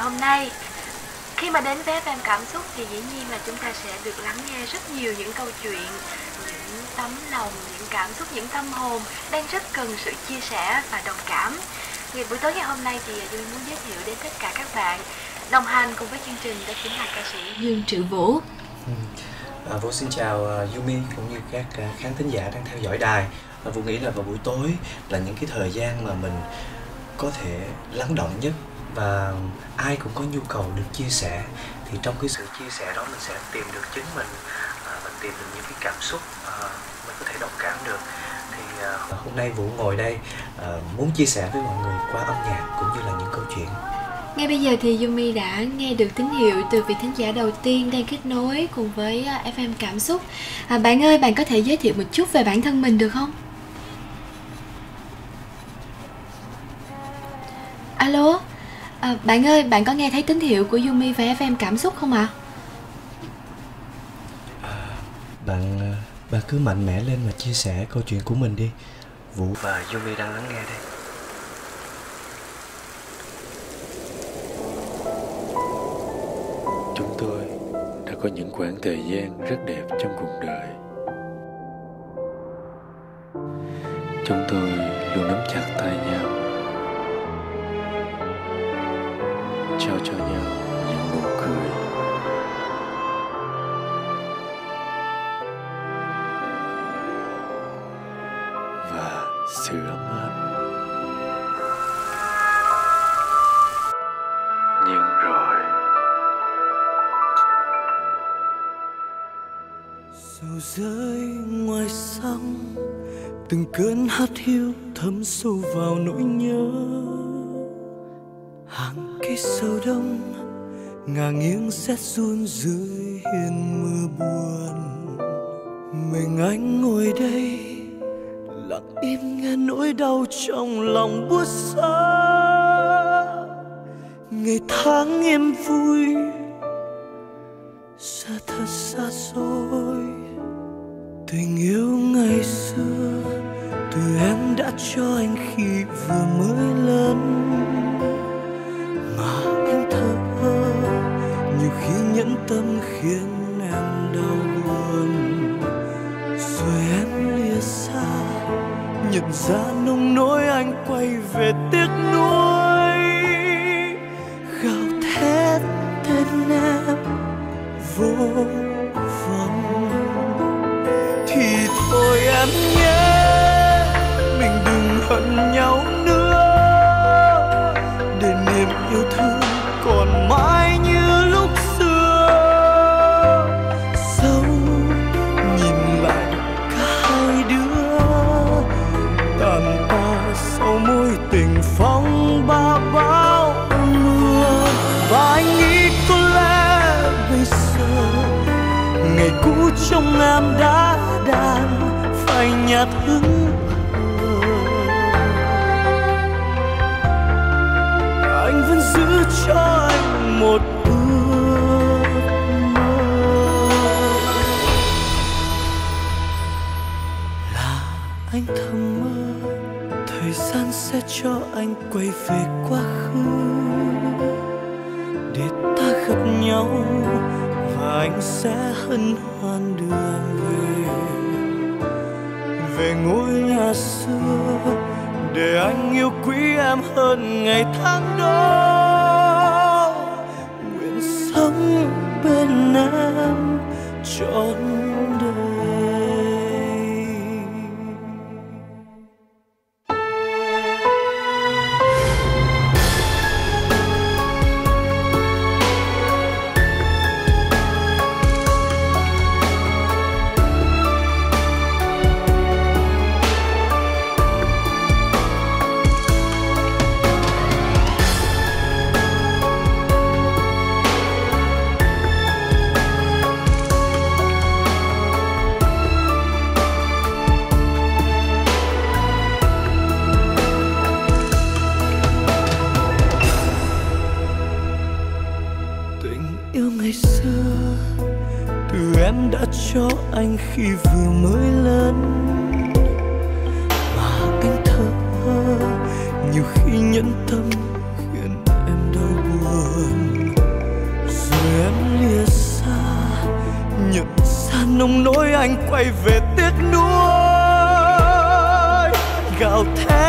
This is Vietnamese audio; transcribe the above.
hôm nay. Khi mà đến với FM Cảm Xúc thì dĩ nhiên là chúng ta sẽ được lắng nghe rất nhiều những câu chuyện, những tấm lòng, những cảm xúc, những tâm hồn đang rất cần sự chia sẻ và đồng cảm. Buổi tối ngày hôm nay thì Dương muốn giới thiệu đến tất cả các bạn đồng hành cùng với chương trình đó chính là ca sĩ Dương Triệu Vũ. Vũ xin chào Yumi cũng như các khán thính giả đang theo dõi đài. Vũ nghĩ là vào buổi tối là những cái thời gian mà mình có thể lắng động nhất và ai cũng có nhu cầu được chia sẻ. Thì trong cái sự chia sẻ đó mình sẽ tìm được chính mình tìm được những cái cảm xúc mình có thể đồng cảm được. Thì hôm nay Vũ ngồi đây muốn chia sẻ với mọi người qua âm nhạc cũng như là những câu chuyện. Ngay bây giờ thì Yumi đã nghe được tín hiệu từ vị thính giả đầu tiên đang kết nối cùng với FM Cảm Xúc. Bạn ơi, bạn có thể giới thiệu một chút về bản thân mình được không? Alo, bạn ơi, bạn có nghe thấy tín hiệu của Yumi và FM Cảm Xúc không ạ? Bạn cứ mạnh mẽ lên mà chia sẻ câu chuyện của mình đi. Vũ và Yumi đang lắng nghe đây. Chúng tôi đã có những khoảng thời gian rất đẹp trong cuộc đời. Chúng tôi luôn nắm chặt tay nhau, trao cho nhau những nụ cười, và sự ấm áp. Nhưng rồi dầu rơi ngoài sông, từng cơn hắt hiu thấm sâu vào nỗi nhớ. Hàng cây sầu đông ngả nghiêng rét run dưới hiên mưa buồn. Mình anh ngồi đây lặng im nghe nỗi đau trong lòng buốt xa. Ngày tháng em vui xa thật xa xôi. Tình yêu ngày xưa từ em đã cho anh khi vừa mới lớn, mà anh thờ ơ nhiều khi nhẫn tâm khiến em đau buồn. Rồi em lìa xa nhận ra nông nỗi anh quay về tiếc nuối. Gào thét tên em vô vọng thì thôi em nhé, mình đừng hận nhau nữa, để niềm yêu thương còn mãi như lúc xưa. Dẫu nhìn lại cả hai đứa tàn ta sau mối tình phong ba bão mưa. Và anh nghĩ có lẽ bây giờ ngày cũ trong em đã đàn phai nhạt hứng hờ. Anh vẫn giữ cho anh một ước mơ là anh thầm mơ thời gian sẽ cho anh quay về quá khứ để ta gặp nhau, và anh sẽ hân hoan đưa em về ngôi nhà xưa, để anh yêu quý em hơn ngày tháng đó. Nguyện sống bên em trọn đời. Em đã cho anh khi vừa mới lớn, mà anh thờ ơ nhiều khi nhẫn tâm khiến em đau buồn. anh quay về tiếc nuối. Gào thét